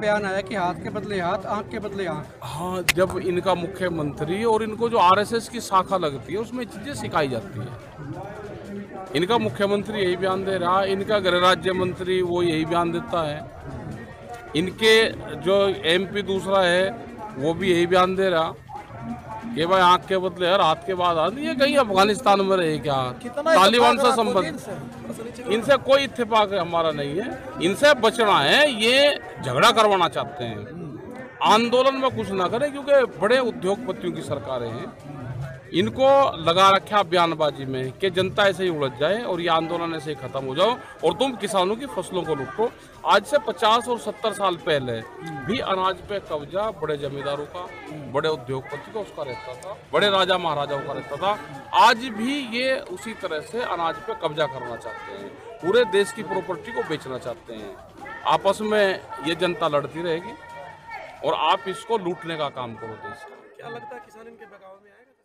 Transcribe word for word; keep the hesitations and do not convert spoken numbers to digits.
बयान आया कि हाथ के बदले हाथ, आंख के बदले आंख। हाँ, जब इनका मुख्यमंत्री और इनको जो आरएसएस की शाखा लगती है उसमें चीज़ें सिखाई जाती है। इनका मुख्यमंत्री यही बयान दे रहा है, इनका गृह राज्य मंत्री वो यही बयान देता है, इनके जो एमपी दूसरा है वो भी यही बयान दे रहा कि भाई आंख के बदले यार हाथ के बाद हाथ। ये कहीं अफगानिस्तान में रहे क्या, तालिबान से संबंध, इनसे कोई इत्तेफाक हमारा नहीं है, इनसे बचना है। ये झगड़ा करवाना चाहते हैं, आंदोलन में कुछ ना करें, क्योंकि बड़े उद्योगपतियों की सरकारें हैं, इनको लगा रखा बयानबाजी में कि जनता ऐसे ही उलझ जाए और ये आंदोलन ऐसे ही खत्म हो जाओ और तुम किसानों की फसलों को लूटो। आज से पचास और सत्तर साल पहले भी अनाज पे कब्जा बड़े जमींदारों का, बड़े उद्योगपति का उसका रहता था, बड़े राजा महाराजाओं का रहता था। आज भी ये उसी तरह से अनाज पे कब्जा करना चाहते हैं, पूरे देश की प्रॉपर्टी को बेचना चाहते हैं। आपस में ये जनता लड़ती रहेगी और आप इसको लूटने का काम करो देश का। क्या लगता है किसान इनके बगाव में आएगा?